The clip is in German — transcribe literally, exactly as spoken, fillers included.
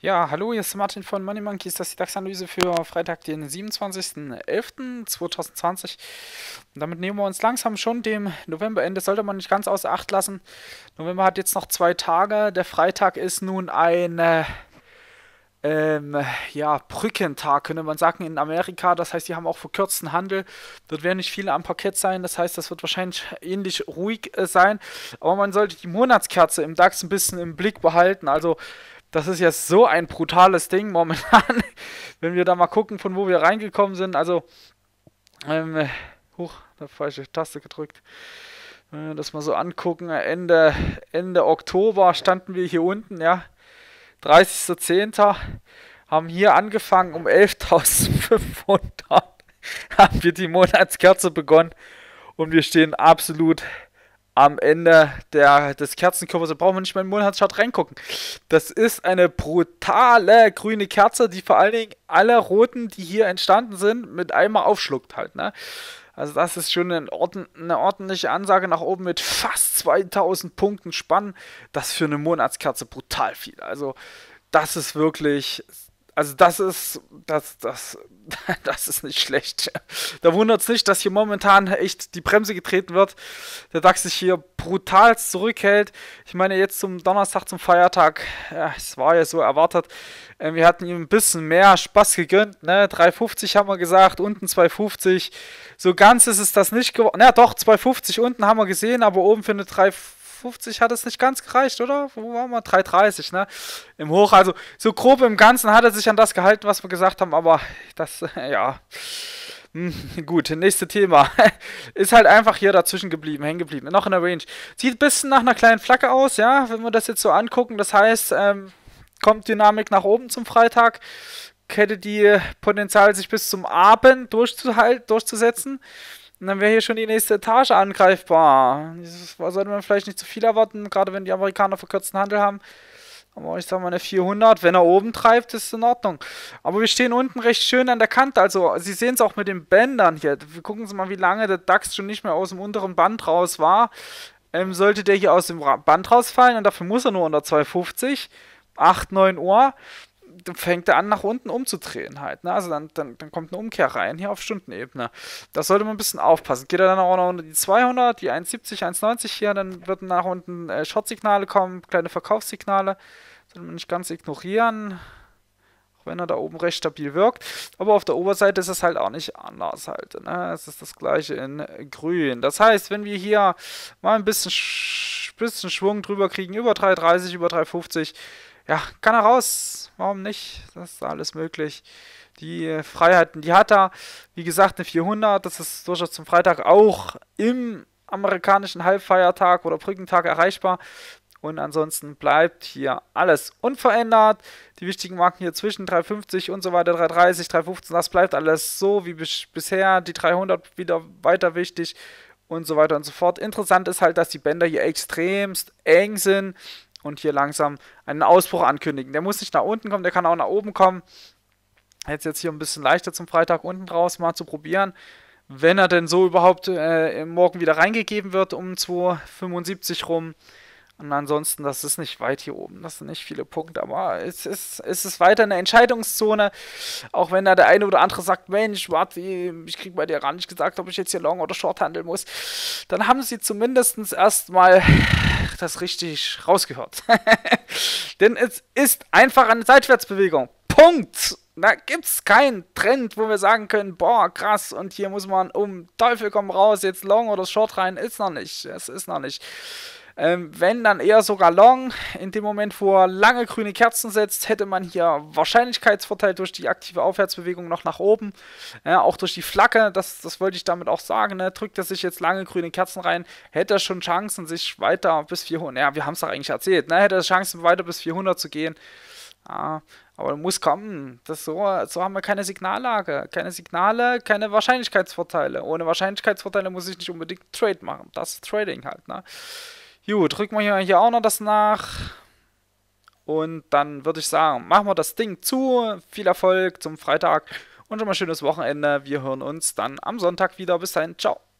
Ja, hallo, hier ist Martin von Money Monkeys. Das ist die DAX-Analyse für Freitag, den siebenundzwanzigsten elften zweitausendzwanzig. Und damit nehmen wir uns langsam schon dem Novemberende. Sollte man nicht ganz außer Acht lassen. November hat jetzt noch zwei Tage. Der Freitag ist nun ein äh, ähm, ja, Brückentag, könnte man sagen, in Amerika. Das heißt, die haben auch verkürzten Handel. Dort werden nicht viele am Parkett sein. Das heißt, das wird wahrscheinlich ähnlich ruhig äh, sein. Aber man sollte die Monatskerze im DAX ein bisschen im Blick behalten. Also das ist jetzt so ein brutales Ding momentan, wenn wir da mal gucken, von wo wir reingekommen sind. Also, ähm, huch, da falsche Taste gedrückt. Wenn wir das mal so angucken, Ende, Ende Oktober standen wir hier unten, ja, dreißigster zehnter haben hier angefangen um elftausendfünfhundert, haben wir die Monatskerze begonnen und wir stehen absolut am Ende der, des Kerzenkörpers. Da brauchen wir nicht mehr in den Monatschart reingucken. Das ist eine brutale grüne Kerze, die vor allen Dingen alle roten, die hier entstanden sind, mit einmal aufschluckt halt, ne? Also das ist schon eine, ordn eine ordentliche Ansage nach oben mit fast zweitausend Punkten Spann. Das ist für eine Monatskerze brutal viel. Also das ist wirklich, also das ist, das, das, das ist nicht schlecht. Da wundert es nicht, dass hier momentan echt die Bremse getreten wird. Der DAX sich hier brutal zurückhält. Ich meine, jetzt zum Donnerstag, zum Feiertag, ja, es war ja so erwartet. Äh, wir hatten ihm ein bisschen mehr Spaß gegönnt. Ne? drei fünfzig haben wir gesagt, unten zwei fünfzig. So ganz ist es das nicht geworden. Ja, doch, zwei fünfzig unten haben wir gesehen, aber oben für eine drei fünfzig hat es nicht ganz gereicht, oder? Wo waren wir? drei dreißig, ne? Im Hoch, also so grob im Ganzen hat er sich an das gehalten, was wir gesagt haben, aber das, äh, ja. Hm, gut, nächste Thema. Ist halt einfach hier dazwischen geblieben, hängen geblieben. Noch in der Range. Sieht ein bisschen nach einer kleinen Flagge aus, ja, wenn wir das jetzt so angucken. Das heißt, ähm, kommt Dynamik nach oben zum Freitag. Hätte die Potenzial, sich bis zum Abend durchzuhalten, durchzusetzen. Und dann wäre hier schon die nächste Etage angreifbar. Das sollte man vielleicht nicht zu viel erwarten, gerade wenn die Amerikaner verkürzten Handel haben. Aber ich sag mal eine vierhundert, wenn er oben treibt, ist in Ordnung. Aber wir stehen unten recht schön an der Kante. Also Sie sehen es auch mit den Bändern hier. Wir gucken Sie mal, wie lange der DAX schon nicht mehr aus dem unteren Band raus war. Ähm, sollte der hier aus dem Band rausfallen, und dafür muss er nur unter zwei fünfzig, acht, neun Uhr, dann fängt er an, nach unten umzudrehen halt. Ne? Also dann, dann, dann kommt eine Umkehr rein, hier auf Stundenebene. Das sollte man ein bisschen aufpassen. Geht er dann auch noch unter die zweihundert, die eins siebzig, eins neunzig hier, dann wird nach unten äh, Short-Signale kommen, kleine Verkaufssignale. Sollte man nicht ganz ignorieren, auch wenn er da oben recht stabil wirkt. Aber auf der Oberseite ist es halt auch nicht anders halt. Ne? Es ist das gleiche in grün. Das heißt, wenn wir hier mal ein bisschen, sch bisschen Schwung drüber kriegen, über drei dreißig, über drei fünfzig, ja, kann er raus. Warum nicht? Das ist alles möglich. Die äh, Freiheiten, die hat er. Wie gesagt, eine vierhundert. Das ist durchaus zum Freitag auch im amerikanischen Halbfeiertag oder Brückentag erreichbar. Und ansonsten bleibt hier alles unverändert. Die wichtigen Marken hier zwischen drei fünfzig und so weiter, drei dreißig, drei fünfzehn, das bleibt alles so wie bis bisher. Die dreihundert wieder weiter wichtig und so weiter und so fort. Interessant ist halt, dass die Bänder hier extremst eng sind und hier langsam einen Ausbruch ankündigen. Der muss nicht nach unten kommen, der kann auch nach oben kommen. Jetzt jetzt hier ein bisschen leichter zum Freitag unten draus mal zu probieren. Wenn er denn so überhaupt äh, morgen wieder reingegeben wird um zwei fünfundsiebzig rum. Und ansonsten, das ist nicht weit hier oben. Das sind nicht viele Punkte, aber es ist, es ist weiter eine Entscheidungszone. Auch wenn da der eine oder andere sagt, Mensch, warte, ich kriege bei dir gar nicht gesagt, ob ich jetzt hier Long oder Short handeln muss. Dann haben sie zumindest erstmal das richtig rausgehört. Denn es ist einfach eine Seitwärtsbewegung. Punkt. Da gibt es keinen Trend, wo wir sagen können, boah, krass, und hier muss man um Teufel komm raus, jetzt Long oder Short rein. Ist noch nicht. Es ist noch nicht. Ähm, wenn, dann eher sogar Long. In dem Moment, wo er lange grüne Kerzen setzt, hätte man hier Wahrscheinlichkeitsvorteil durch die aktive Aufwärtsbewegung noch nach oben. Ja, auch durch die Flagge, das, das wollte ich damit auch sagen. Ne? Drückt er sich jetzt lange grüne Kerzen rein, hätte er schon Chancen, sich weiter bis vierhundert, ja, wir haben es doch eigentlich erzählt, ne? Hätte er Chancen, weiter bis vierhundert zu gehen. Ja, aber muss kommen. Das so, so haben wir keine Signallage. Keine Signale, keine Wahrscheinlichkeitsvorteile. Ohne Wahrscheinlichkeitsvorteile muss ich nicht unbedingt Trade machen. Das ist Trading halt, ne? Gut, drücken wir hier, hier auch noch das nach. Und dann würde ich sagen, machen wir das Ding zu. Viel Erfolg zum Freitag und schon mal schönes Wochenende. Wir hören uns dann am Sonntag wieder. Bis dahin, ciao.